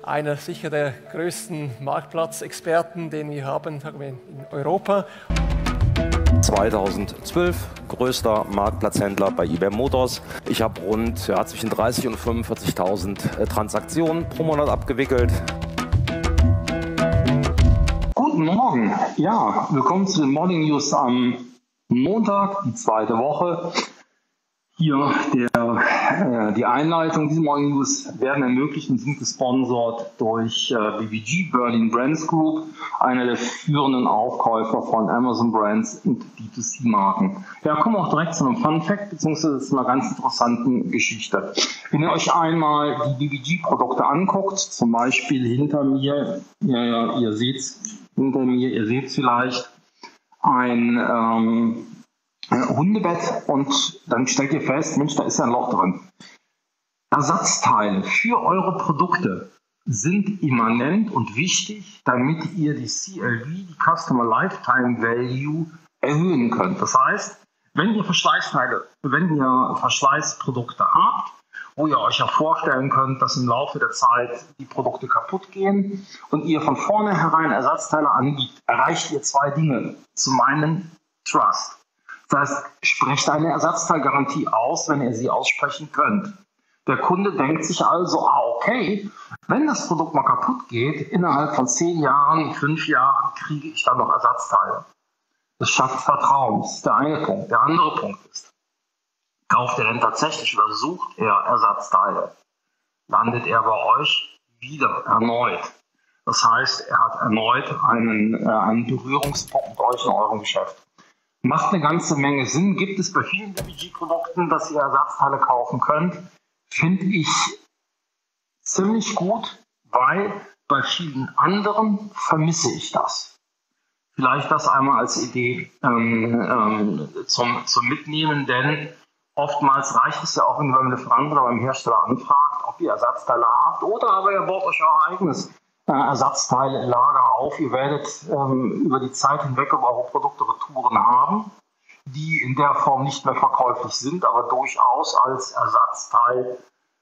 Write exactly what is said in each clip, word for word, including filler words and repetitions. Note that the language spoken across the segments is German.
einer sicher der größten Marktplatzexperten, den wir haben in Europa. zweitausendzwölf größter Marktplatzhändler bei eBay Motors. Ich habe rund ja, zwischen dreißig und fünfundvierzigtausend äh, Transaktionen pro Monat abgewickelt. Guten Morgen. Ja, willkommen zu den Morning News am Montag, die zweite Woche. Hier der, äh, die Einleitung. Diese Morning News werden ermöglicht und sind gesponsert durch äh, B B G, Berlin Brands Group, einer der führenden Aufkäufer von Amazon Brands und D zwei C Marken. Ja, kommen wir auch direkt zu einem Fun Fact bzw. zu einer ganz interessanten Geschichte. Wenn ihr euch einmal die B B G Produkte anguckt, zum Beispiel hinter mir, ja, ja, ihr seht hinter mir, ihr seht vielleicht ein ähm, Hundebett und dann stellt ihr fest, Mensch, da ist ja ein Loch drin. Ersatzteile für eure Produkte sind immanent und wichtig, damit ihr die C L V, die Customer Lifetime Value, erhöhen könnt. Das heißt, wenn ihr Verschleißteile, wenn ihr Verschleißprodukte habt, wo ihr euch ja vorstellen könnt, dass im Laufe der Zeit die Produkte kaputt gehen und ihr von vornherein Ersatzteile anbietet, erreicht ihr zwei Dinge. Zum einen Trust. Das heißt, sprecht eine Ersatzteilgarantie aus, wenn ihr sie aussprechen könnt. Der Kunde denkt sich also, ah, okay, wenn das Produkt mal kaputt geht, innerhalb von zehn Jahren, fünf Jahren kriege ich dann noch Ersatzteile. Das schafft Vertrauen. Das ist der eine Punkt. Der andere Punkt ist, kauft er denn tatsächlich oder sucht er Ersatzteile, landet er bei euch wieder erneut. Das heißt, er hat erneut einen, äh, einen Berührungspunkt mit euch in eurem Geschäft. Macht eine ganze Menge Sinn. Gibt es bei vielen B B G-Produkten, dass ihr Ersatzteile kaufen könnt? Finde ich ziemlich gut, weil bei vielen anderen vermisse ich das. Vielleicht das einmal als Idee ähm, ähm, zum, zum Mitnehmen, denn oftmals reicht es ja auch, wenn ihr beim Lieferanten oder beim Hersteller anfragt, ob ihr Ersatzteile habt, oder aber ihr baut euch euer eigenes äh, Ersatzteillager auf. Ihr werdet ähm, über die Zeit hinweg über eure Produkte Retouren haben, die in der Form nicht mehr verkäuflich sind, aber durchaus als Ersatzteilspender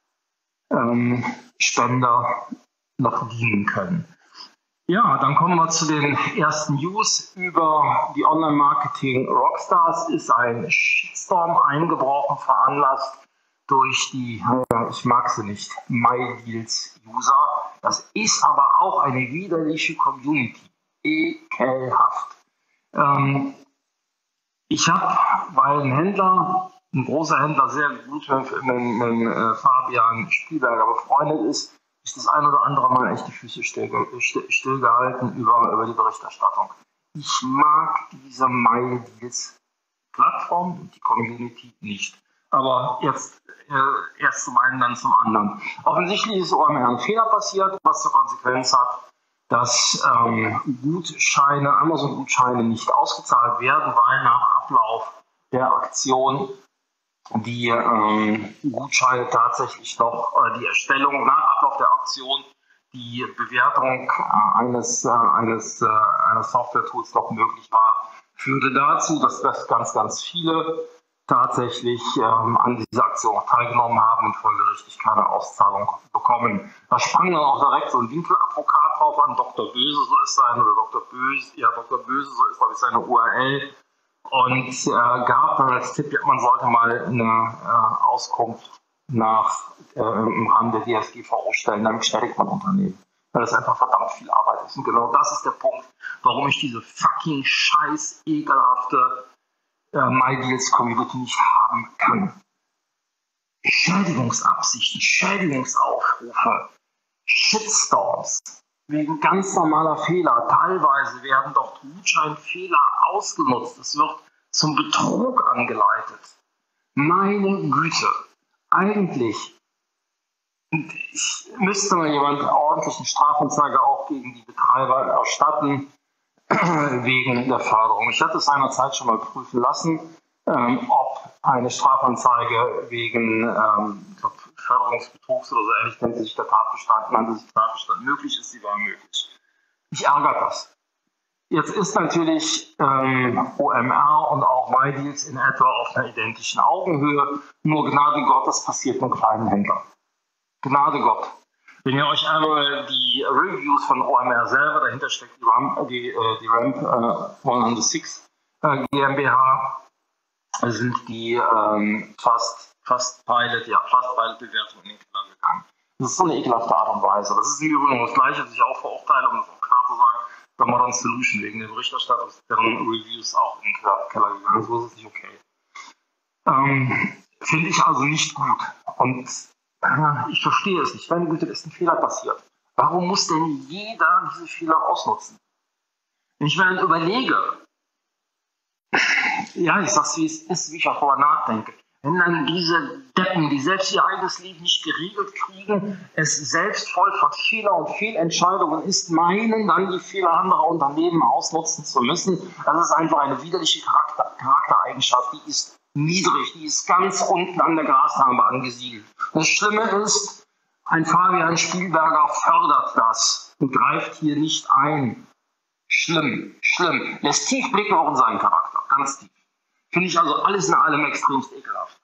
ähm, noch dienen können. Ja, dann kommen wir zu den ersten News über die Online-Marketing-Rockstars. Ist ein Shitstorm eingebrochen, veranlasst durch die, ich mag sie nicht, MyDeals-User. Das ist aber auch eine widerliche Community. Ekelhaft. Ähm, ich habe, weil ein Händler, ein großer Händler, sehr gut mit, mit, mit äh, Fabian Spielberger befreundet ist, ist das ein oder andere Mal echt die Füße stillgehalten still, still über, über die Berichterstattung. Ich mag diese MyDeals-Plattform und die Community nicht. Aber jetzt äh, erst zum einen, dann zum anderen. Offensichtlich ist O M R ein Fehler passiert, was zur Konsequenz hat, dass ähm, Gutscheine, Amazon-Gutscheine nicht ausgezahlt werden, weil nach Ablauf der Aktion die ähm, Gutscheine tatsächlich noch, äh, die Erstellung nach Ablauf der Aktion, die Bewertung äh, eines, äh, eines, äh, eines Software-Tools noch möglich war, führte dazu, dass das ganz, ganz viele tatsächlich ähm, an dieser Aktion teilgenommen haben und folgerichtig keine Auszahlung bekommen. Da sprang dann auch direkt so ein Winkeladvokat drauf an, Doktor Böse, so ist sein, oder Doktor Böse, ja, Doktor Böse, so ist, glaube ich, seine U R L. Und äh, gab dann als Tipp, man sollte mal eine äh, Auskunft nach, äh, im Rahmen der D S G V O stellen, dann bestätigt man Unternehmen. Weil das einfach verdammt viel Arbeit ist. Und genau das ist der Punkt, warum ich diese fucking scheiß ekelhafte äh, MyDeals-Community nicht haben kann. Schädigungsabsichten, Schädigungsaufrufe, Shitstorms, wegen ganz normaler Fehler. Teilweise werden dort Gutscheinfehler ausgenutzt. Es wird zum Betrug angeleitet. Meine Güte. Eigentlich müsste mal jemand ordentlichen Strafanzeige auch gegen die Betreiber erstatten, wegen der Förderung. Ich hatte es seinerzeit schon mal prüfen lassen, ähm, ob eine Strafanzeige wegen ähm, ich glaub, Förderungsbetrugs oder so ähnlich nennt sich der Tatbestand, nannte sich Tatbestand möglich ist, sie war möglich. Ich ärgere das. Jetzt ist natürlich ähm, O M R und auch MyDeals in etwa auf einer identischen Augenhöhe, nur Gnade Gott, das passiert nur kleinen Händlern. Gnade Gott. Wenn ihr euch einmal die Reviews von O M R selber, dahinter steckt die, RAM, die, die Ramp äh, hundertsechs äh, GmbH, sind die ähm, fast, fast Pilot, ja, fast Pilot-Bewertung in den Keller gegangen. Das ist so eine ekelhafte Art und Weise. Das ist im Übrigen das Gleiche, was ich auch verurteile, um das auch klar zu sagen, bei Modern Solution, wegen der Berichterstattung, deren Reviews auch in den Keller gegangen. So ist es nicht okay. Ähm, Finde ich also nicht gut. Und äh, ich verstehe es nicht. Meine Güte, ist ein Fehler passiert. Warum muss denn jeder diese Fehler ausnutzen? Wenn ich mir dann überlege, ja, ich sag's wie es ist, wie ich auch darüber nachdenke, wenn dann diese Deppen, die selbst ihr eigenes Leben nicht geregelt kriegen, es selbst voll von Fehler und Fehlentscheidungen ist, meinen dann die Fehler anderer Unternehmen ausnutzen zu müssen, das ist einfach eine widerliche Charakter Charaktereigenschaft, die ist niedrig, die ist ganz unten an der Grasnarbe angesiedelt. Das Schlimme ist, ein Fabian Spielberger fördert das und greift hier nicht ein. Schlimm, schlimm. Lässt tief blicken auch in seinen Charakter, ganz tief. Finde ich also alles in allem extremst ekelhaft.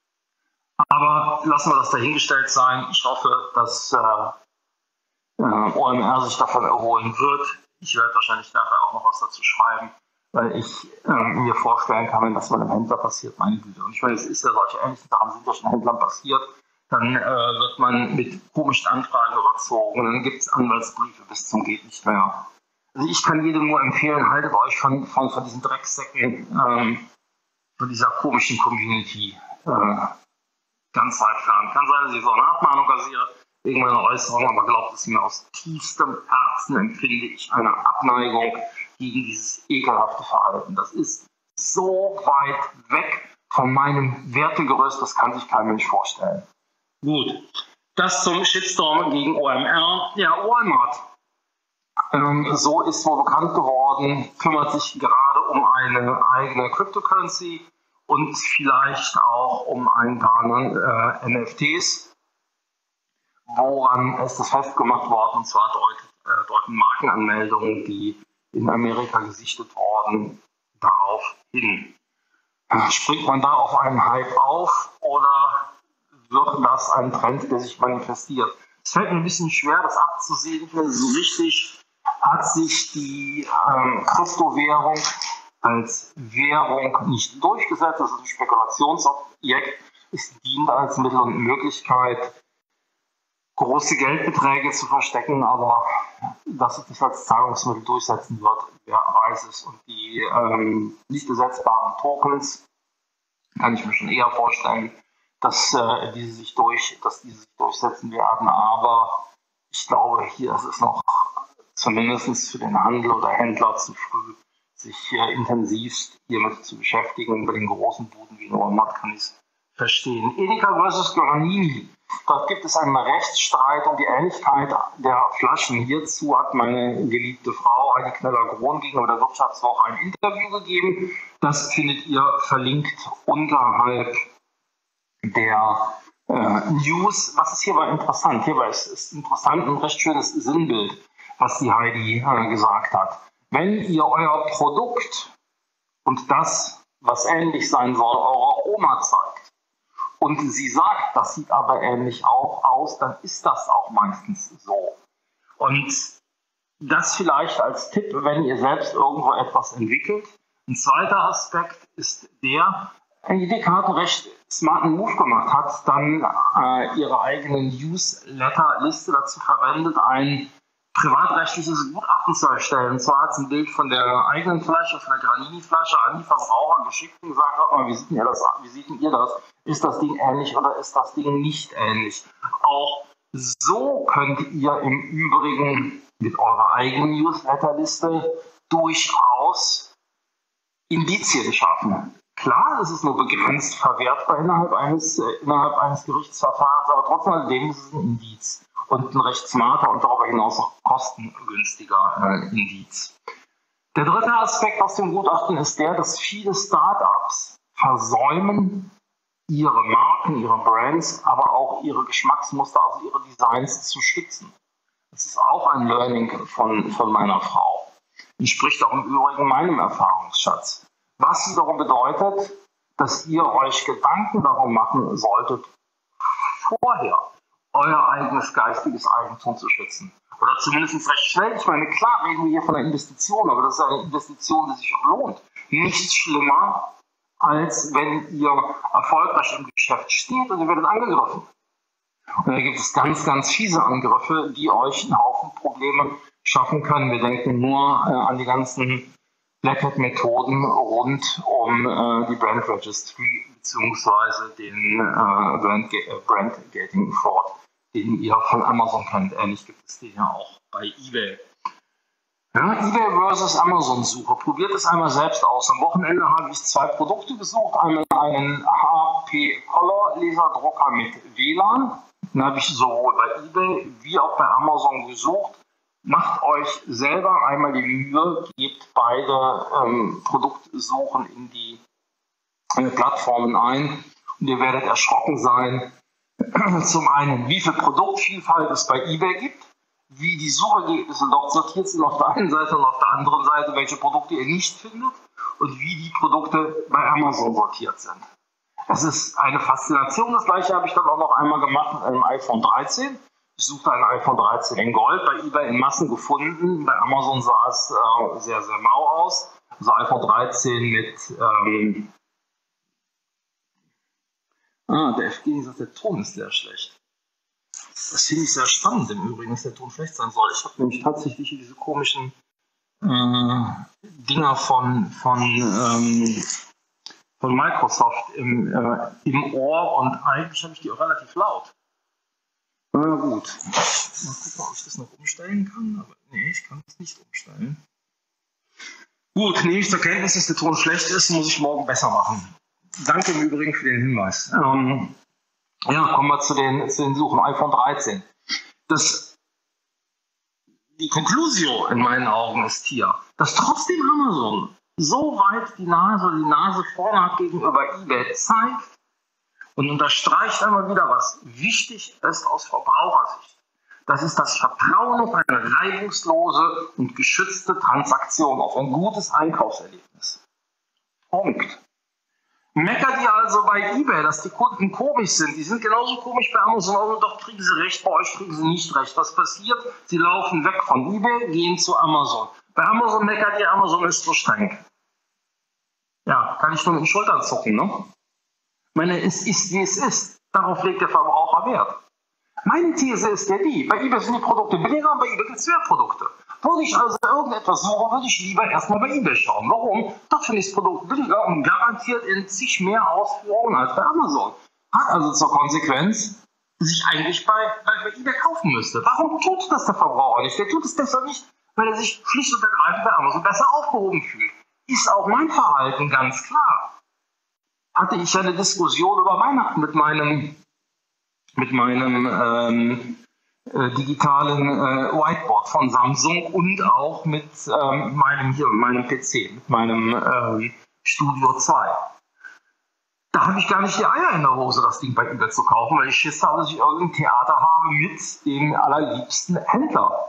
Aber lassen wir das dahingestellt sein. Ich hoffe, dass äh, äh, O M R sich davon erholen wird. Ich werde wahrscheinlich nachher auch noch was dazu schreiben, weil ich äh, mir vorstellen kann, wenn das mal einem Händler passiert, meine Güte. Und ich meine, es ist ja solche ähnlichen Sachen sind ja schon Händlern passiert. Dann äh, wird man mit komischen Anfragen überzogen und dann gibt es Anwaltsbriefe bis zum geht nicht mehr. Also ich kann jedem nur empfehlen, haltet euch von, von, von diesen Drecksäcken, ähm, von dieser komischen Community äh, ganz weit fern. Kann sein, dass ich so eine Abmahnung kassiere wegen meiner Äußerung, aber glaubt es mir, aus tiefstem Herzen empfinde ich eine Abneigung gegen dieses ekelhafte Verhalten. Das ist so weit weg von meinem Wertegerüst, das kann sich kein Mensch vorstellen. Gut, das zum Shitstorm gegen O M R. Ja, Walmart. Ähm, so ist wohl bekannt geworden, kümmert sich gerade um eine eigene Cryptocurrency und vielleicht auch um ein paar äh, N F Ts. Woran ist das festgemacht worden? Und zwar deuten, äh, deuten Markenanmeldungen, die in Amerika gesichtet wurden, darauf hin. Springt man da auf einen Hype auf oder wird das ein Trend, der sich manifestiert? Es fällt mir ein bisschen schwer, das abzusehen. So richtig hat sich die ähm, Kryptowährung als Währung nicht durchgesetzt. Das ist ein Spekulationsobjekt. Es dient als Mittel und Möglichkeit, große Geldbeträge zu verstecken, aber dass es sich als Zahlungsmittel durchsetzen wird, wer weiß es. Und die ähm, nicht besetzbaren Tokens kann ich mir schon eher vorstellen, dass, äh, diese sich durch, dass diese sich durchsetzen werden. Aber ich glaube, hier ist es noch zumindest für den Handel oder Händler zu früh, sich äh, intensivst hiermit zu beschäftigen. Bei den großen Buden wie Walmart kann ich es verstehen. Edeka versus Granini. Dort gibt es einen Rechtsstreit um die Ähnlichkeit der Flaschen. Hierzu hat meine geliebte Frau Heidi Kneller-Grohn gegenüber der Wirtschaftswoche ein Interview gegeben. Das findet ihr verlinkt unterhalb der äh, News. Was ist hierbei interessant? Hierbei ist, ist interessant ein recht schönes Sinnbild, was die Heidi äh, gesagt hat. Wenn ihr euer Produkt und das, was ähnlich sein soll, eurer Oma zeigt, und sie sagt, das sieht aber ähnlich auch aus, dann ist das auch meistens so. Und das vielleicht als Tipp, wenn ihr selbst irgendwo etwas entwickelt. Ein zweiter Aspekt ist der, Edeka hat einen recht smarten Move gemacht, hat dann äh, ihre eigene Newsletter-Liste dazu verwendet, ein privatrechtliches Gutachten zu erstellen. Und zwar hat sie ein Bild von der eigenen Flasche, von der Granini-Flasche an die Verbraucher geschickt und gesagt, hört mal, wie seht ihr das? Wie seht ihr das? Ist das Ding ähnlich oder ist das Ding nicht ähnlich? Auch so könnt ihr im Übrigen mit eurer eigenen Newsletterliste durchaus Indizien schaffen. Klar, es ist nur begrenzt verwertbar innerhalb eines, äh, innerhalb eines Gerichtsverfahrens, aber trotz alledem ist es ein Indiz. Und ein recht smarter und darüber hinaus auch kostengünstiger äh, Indiz. Der dritte Aspekt aus dem Gutachten ist der, dass viele Startups versäumen, ihre Marken, ihre Brands, aber auch ihre Geschmacksmuster, also ihre Designs zu schützen. Das ist auch ein Learning von, von meiner Frau. Entspricht auch im Übrigen meinem Erfahrungsschatz. Was wiederum bedeutet, dass ihr euch Gedanken darum machen solltet, vorher, euer eigenes geistiges Eigentum zu schützen. Oder zumindest recht schnell. Ich meine, klar reden wir hier von einer Investition, aber das ist eine Investition, die sich auch lohnt. Nichts schlimmer, als wenn ihr erfolgreich im Geschäft steht und ihr werdet angegriffen. Und da gibt es ganz, ganz fiese Angriffe, die euch einen Haufen Probleme schaffen können. Wir denken nur äh, an die ganzen Black Hat-Methoden rund um äh, die Brand Registry beziehungsweise den äh, Brand, äh, Brand Gating Fraud, den ihr von Amazon kennt. Ähnlich gibt es den ja auch bei eBay. Ja, eBay versus Amazon-Suche. Probiert es einmal selbst aus. Am Wochenende habe ich zwei Produkte gesucht. Einmal einen H P Color Laserdrucker mit W L A N. Den habe ich sowohl bei eBay wie auch bei Amazon gesucht. Macht euch selber einmal die Mühe, gebt beide ähm, Produktsuchen in die äh, Plattformen ein und ihr werdet erschrocken sein. Zum einen, wie viel Produktvielfalt es bei eBay gibt, wie die Suchergebnisse dort sortiert sind auf der einen Seite und auf der anderen Seite, welche Produkte ihr nicht findet und wie die Produkte bei Amazon sortiert sind. Das ist eine Faszination. Das gleiche habe ich dann auch noch einmal gemacht mit einem iPhone dreizehn. Ich suchte ein iPhone dreizehn in Gold, bei eBay in Massen gefunden. Bei Amazon sah es äh, sehr, sehr mau aus. Also iPhone dreizehn mit... Ähm ah, der F G sagt, der Ton ist sehr schlecht. Das finde ich sehr spannend im Übrigen, dass der Ton schlecht sein soll. Ich habe nämlich tatsächlich diese komischen äh, Dinger von, von, ähm, von Microsoft im, äh, im Ohr und eigentlich habe ich die auch relativ laut. Na gut, mal gucken, ob ich das noch umstellen kann, aber nee, ich kann es nicht umstellen. Gut, nehme ich zur Kenntnis, dass der Ton schlecht ist, muss ich morgen besser machen. Danke im Übrigen für den Hinweis. Ähm, ja, kommen wir zu den, zu den Suchen. iPhone dreizehn. Das, die Conclusio in meinen Augen ist hier, dass trotzdem Amazon so weit die Nase, die Nase vorne hat gegenüber eBay zeigt, und unterstreicht einmal wieder, was wichtig ist aus Verbrauchersicht. Das ist das Vertrauen auf eine reibungslose und geschützte Transaktion, auf ein gutes Einkaufserlebnis. Punkt. Meckert ihr also bei eBay, dass die Kunden komisch sind? Die sind genauso komisch bei Amazon, und doch kriegen sie recht, bei euch kriegen sie nicht recht. Was passiert? Sie laufen weg von eBay, gehen zu Amazon. Bei Amazon meckert ihr, Amazon ist so streng. Ja, kann ich nur mit den Schultern zucken, ne? Ich meine, es ist, wie es ist. Darauf legt der Verbraucher Wert. Meine These ist ja die, bei eBay sind die Produkte billiger und bei eBay gibt es mehr Produkte. Würde ich also irgendetwas suchen, würde ich lieber erstmal bei eBay schauen. Warum? Dort finde ich das Produkt billiger und garantiert in zig mehr Ausführungen als bei Amazon. Hat also zur Konsequenz, dass ich eigentlich bei, bei, bei eBay kaufen müsste. Warum tut das der Verbraucher nicht? Der tut es deshalb nicht, weil er sich schlicht und ergreifend bei Amazon besser aufgehoben fühlt. Ist auch mein Verhalten ganz klar. Hatte ich eine Diskussion über Weihnachten mit meinem, mit meinem ähm, äh, digitalen äh, Whiteboard von Samsung und auch mit ähm, meinem, hier, meinem P C, mit meinem ähm, Studio zwei. Da habe ich gar nicht die Eier in der Hose, das Ding bei eBay zu kaufen, weil ich Schiss habe, dass ich irgendein Theater habe mit dem allerliebsten Händler.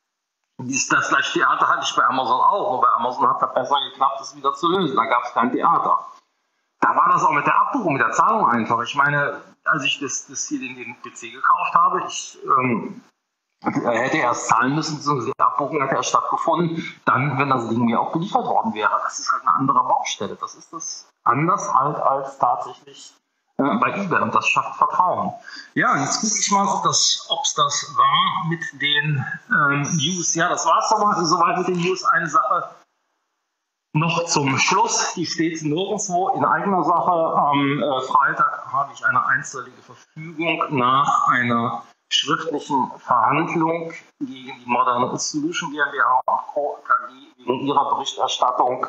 Das gleiche Theater hatte ich bei Amazon auch, und bei Amazon hat es besser geklappt, das wieder zu lösen. Da gab es kein Theater. Da war das auch mit der Abbuchung, mit der Zahlung einfach. Ich meine, als ich das, das hier den, den P C gekauft habe, ich ähm, hätte erst zahlen müssen, beziehungsweise die Abbuchung hätte erst stattgefunden, dann, wenn das Ding mir auch geliefert worden wäre. Das ist halt eine andere Baustelle. Das ist das anders halt als tatsächlich äh, bei eBay, und das schafft Vertrauen. Ja, jetzt gucke ich mal, ob das, ob's das war mit den ähm, News. Ja, das war es soweit mit den News. Eine Sache noch zum Schluss, die steht nirgendwo in eigener Sache. Am äh, Freitag habe ich eine einstweilige Verfügung nach einer schriftlichen Verhandlung gegen die Modern Solution GmbH und Co. K G wegen ihrer Berichterstattung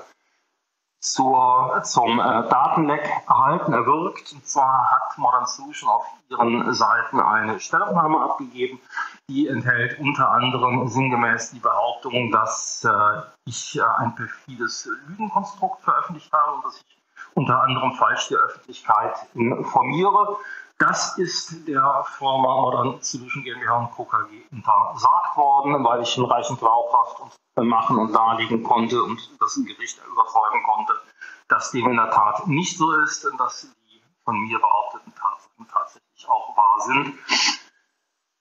zur, zum äh, Datenleck erhalten, erwirkt. Und zwar hat Modern Solution auf ihren Seiten eine Stellungnahme abgegeben, die enthält unter anderem sinngemäß die Behauptung, dass äh, ich äh, ein perfides Lügenkonstrukt veröffentlicht habe und dass ich unter anderem falsch die Öffentlichkeit informiere. Das ist der Firma Modern Solution GmbH und Co. K G untersagt worden, weil ich hinreichend glaubhaft machen und darlegen konnte und das ein Gericht überzeugen konnte, dass dem in der Tat nicht so ist und dass die von mir behaupteten Tatsachen tatsächlich auch wahr sind.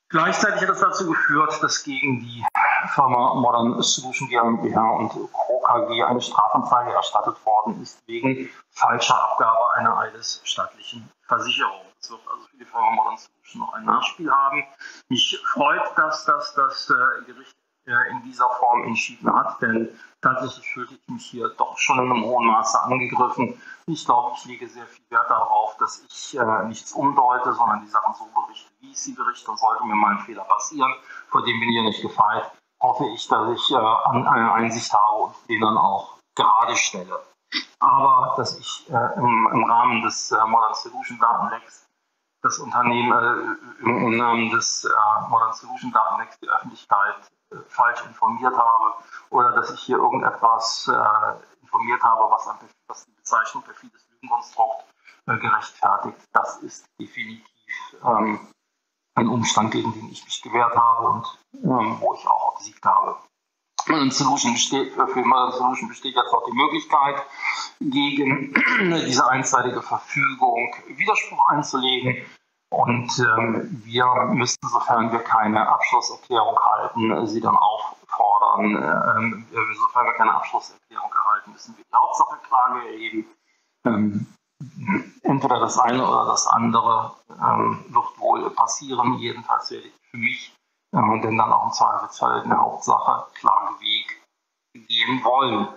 Gleichzeitig hat es dazu geführt, dass gegen die Firma Modern Solution GmbH und Co. KG eine Strafanzeige erstattet worden ist wegen falscher Abgabe einer eidesstattlichen Versicherung. Es wird also für die Firma Modern Solution noch ein Nachspiel haben. Mich freut, dass das, das äh, Gericht äh, in dieser Form entschieden hat, denn tatsächlich fühlte ich mich hier doch schon in einem hohen Maße angegriffen. Ich glaube, ich lege sehr viel Wert darauf, dass ich äh, nichts umdeute, sondern die Sachen so berichte, wie ich sie berichte. Und sollte mir mal ein Fehler passieren, vor dem bin ich ja nicht gefeit, hoffe ich, dass ich äh, eine Einsicht habe und den dann auch gerade stelle. Aber dass ich äh, im, im Rahmen des äh, Modern Solution Datenlecks das Unternehmen äh, im, im Namen des äh, Modern Solution Datenlecks die Öffentlichkeit äh, falsch informiert habe oder dass ich hier irgendetwas äh, informiert habe, was, an, was die Bezeichnung perfides Lügenkonstrukt äh, gerechtfertigt, das ist definitiv ähm, ein Umstand, gegen den ich mich gewehrt habe und ähm, wo ich auch obsiegt habe. Modern Solution besteht, für Modern Solution besteht jetzt auch die Möglichkeit, gegen diese einseitige Verfügung Widerspruch einzulegen. Und ähm, wir müssen, sofern wir keine Abschlusserklärung halten, sie dann auffordern. Ähm, sofern wir keine Abschlusserklärung erhalten, müssen wir die Hauptsacheklage erheben. Ähm, entweder das eine oder das andere ähm, wird wohl passieren. Jedenfalls werde ich für mich äh, denn dann auch im Zweifelsfall in der Hauptsache Klageweg gehen wollen.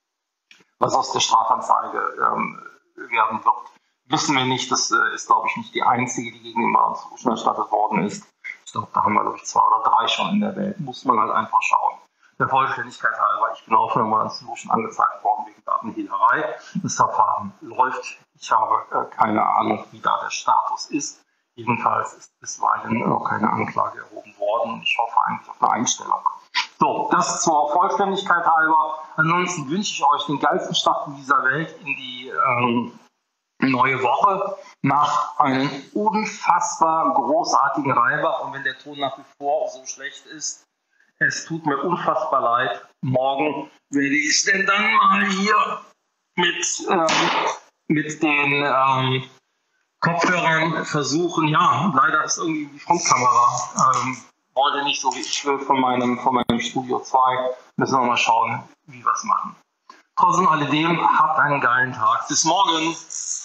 Was aus der Strafanzeige ähm, werden wird, wissen wir nicht. Das äh, ist, glaube ich, nicht die einzige, die gegen den Modern Solution erstattet worden ist. Ich glaube, da haben wir, glaube ich, zwei oder drei schon in der Welt. Muss man halt einfach schauen. Der Vollständigkeit halber, ich bin auch von der Modern Solution angezeigt worden wegen Datenhehlerei. Das Verfahren läuft. Ich habe äh, keine Ahnung, wie da der Status ist. Jedenfalls ist bisweilen noch keine Anklage erhoben worden. Ich hoffe eigentlich auf eine Einstellung. So, das zur Vollständigkeit halber. Ansonsten wünsche ich euch den geilsten Start in dieser Welt in die ähm, neue Woche. Nach einem unfassbar großartigen Reibach. Und wenn der Ton nach wie vor so schlecht ist, es tut mir unfassbar leid. Morgen werde ich es denn dann mal hier mit, ähm, mit den ähm, Kopfhörern versuchen. Ja, leider ist irgendwie die Frontkamera ähm, wollte nicht so, wie ich will, von meinem, von meinem Studio zwei. Müssen wir mal schauen, wie wir es machen. Trotzdem alledem, habt einen geilen Tag. Bis morgen.